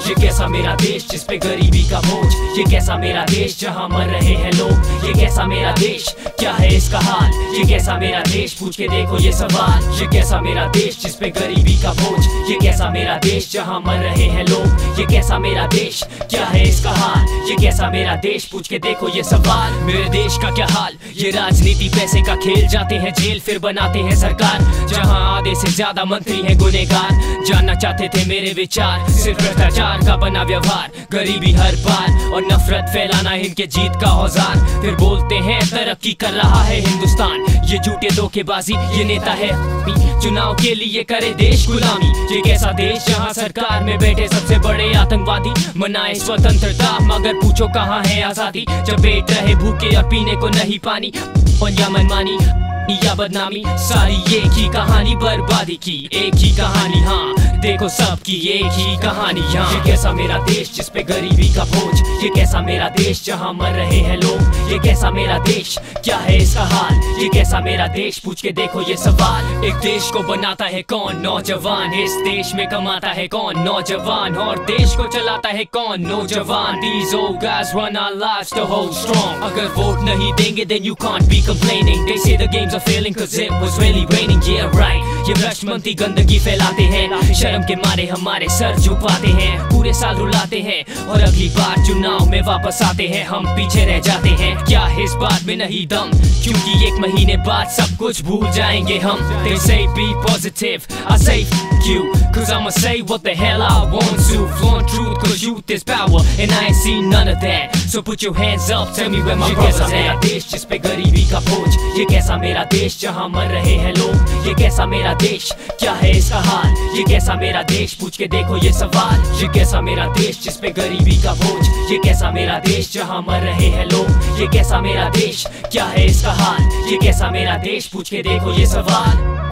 ये कैसा मेरा देश जिस पे गरीबी का बोझ, ये कैसा मेरा देश जहाँ मर रहे हैं लोग, ये कैसा मेरा देश क्या है इसका हाल, ये कैसा मेरा देश पूछ के देखो ये सवाल। ये कैसा मेरा देश जिस पे गरीबी का बोझ, ये कैसा मेरा देश जहाँ मर रहे हैं लोग, ये कैसा मेरा देश क्या है इसका हाल, ये कैसा मेरा देश पूछ के देखो ये सवाल। मेरे देश का क्या हाल, ये राजनीति पैसे का खेल, जाते हैं जेल फिर बनाते हैं सरकार, जहाँ आधे से ज्यादा मंत्री हैं गुनहगार। जानना चाहते थे मेरे विचार, सिर्फ भ्रष्टाचार का बना व्यवहार, गरीबी हर पार और नफरत फैलाना इनके जीत का औजार। फिर बोलते हैं तरक्की कर रहा है हिंदुस्तान, ये झूठे धोखेबाजी, ये नेता है चुनाव के लिए करे देश गुलामी। ये कैसा देश जहाँ सरकार में बैठे सबसे बड़े आतंकवादी मनाए स्वतंत्रता, मगर पूछो कहाँ है आजादी जब पेट रहे भूखे और पीने को नहीं पानी। या मनमानी या बदनामी, सारी एक ही कहानी, बर्बादी की एक ही कहानी। हाँ देखो सबकी एक ही कहानी यहाँ। ये कैसा मेरा देश जिस पे गरीबी का बोझ, ये कैसा मेरा देश जहाँ मर रहे हैं लोग, ये कैसा मेरा देश क्या है इसका हाल, ये कैसा मेरा देश पूछ के देखो ये सवाल। एक देश को बनाता है कौन, नौजवान। इस देश में कमाता है कौन, नौजवान। और देश को चलाता है कौन, नौजवान। These old guys run our lives to hold strong. अगर वोट नहीं देंगे then you can't be complaining. They say the games are failing cause it was really raining. Yeah right, ये भ्रष्ट मंत्री गंदगी फैलाते हैं, शर्म के मारे हमारे सर झुकाते हैं, पूरे साल रुलाते हैं और अगली बार चुनाव में वापस आते हैं हम पीछे रह जाते हैं। क्या इस बात में नहीं दम, क्योंकि एक महीने बाद सब कुछ भूल जाएंगे हम। They say be positive, I say f you, cause I'ma say what the hell I want to. Flaunt truth cause youth is power and I ain't seen none of that. So put your hands up, tell me where my brothers at. ये कैसा मेरा देश जिस पे गरीबी का बोझ, ये कैसा मेरा देश जहाँ मर रहे हैं लोग, ये कैसा मेरा देश क्या है इसका हाल, ये कैसा मेरा देश पूछ के देखो ये सवाल। ये कैसा मेरा देश जिस पे गरीबी का बोझ, ये कैसा मेरा देश जहाँ मर रहे हैं लोग, ये कैसा मेरा देश क्या है इसका हाल, ये कैसा मेरा देश पूछ के देखो ये सवाल।